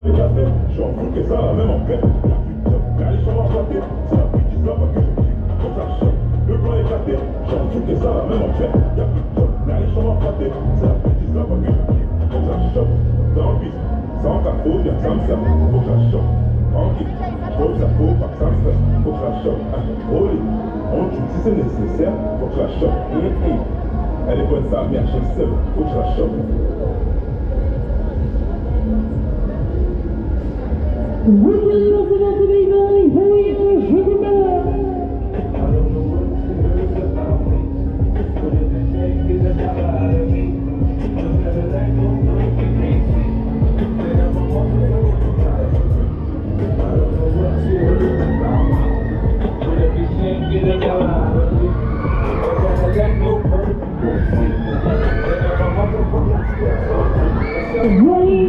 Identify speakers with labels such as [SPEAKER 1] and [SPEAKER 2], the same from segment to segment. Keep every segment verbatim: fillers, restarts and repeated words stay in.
[SPEAKER 1] Je suis en fou que ça, même en paix. Car les chambres éclatées, c'est la petite histoire que je kiffe. Faut que ça choque, le plan éclaté. Je suis en fou que ça, même en paix. Y'a plus de top. Car les chambres éclatées, c'est la petite histoire que je kiffe. Faut que ça choque, dans le bis. Sans ta faute, y'a que ça me sert. Faut que ça choque, tranquille. Faut que ça faut, pas que ça me stresse. Faut que ça choque, oh les. On tue si c'est nécessaire. Faut que ça choque. Elle est bonne sa mère, je sais. Faut que ça choque.
[SPEAKER 2] Weekly resident of Eagle, Boy, Sugar Bear.
[SPEAKER 3] I don't know what you heard about me, but if you can't get the hell out of me, no matter that goes on, you can't see. Then I'm a motherfucking tired. I don't know what you heard about me, but if you can't get the hell out of me, no matter that goes on, you can't see. Then I'm a motherfucking tired.
[SPEAKER 2] Boy,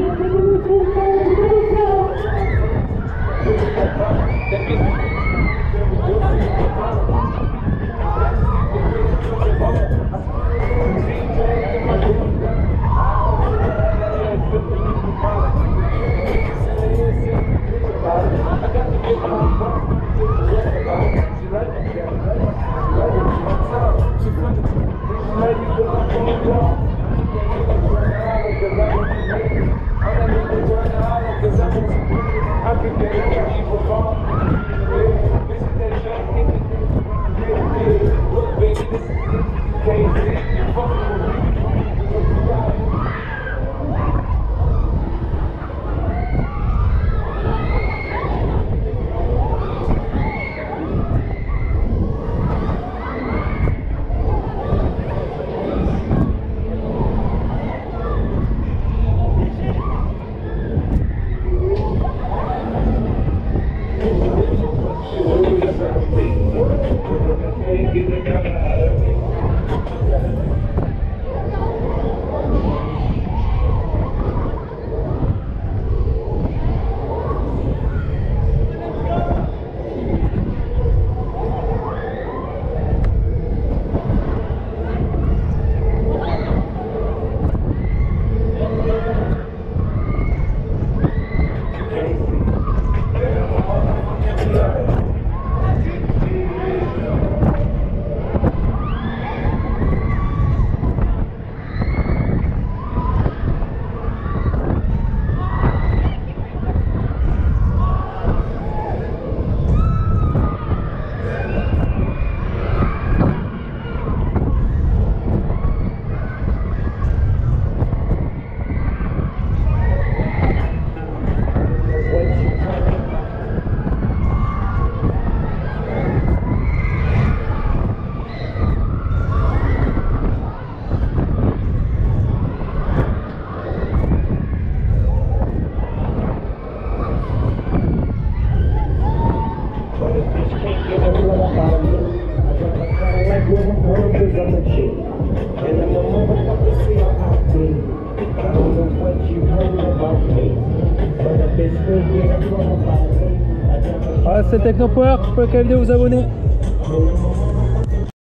[SPEAKER 4] Voilà, c'est Technopower, je peux quand même vous abonner.